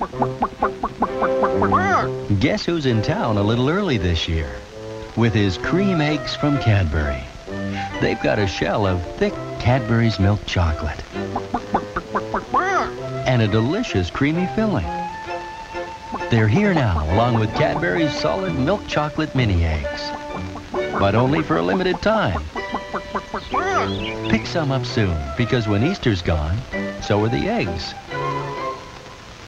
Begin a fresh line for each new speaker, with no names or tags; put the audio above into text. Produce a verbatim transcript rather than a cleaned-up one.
Guess who's in town a little early this year? With his cream eggs from Cadbury. They've got a shell of thick Cadbury's milk chocolate and a delicious creamy filling. They're here now, along with Cadbury's solid milk chocolate mini eggs. But only for a limited time. Pick some up soon, because when Easter's gone, so are the eggs.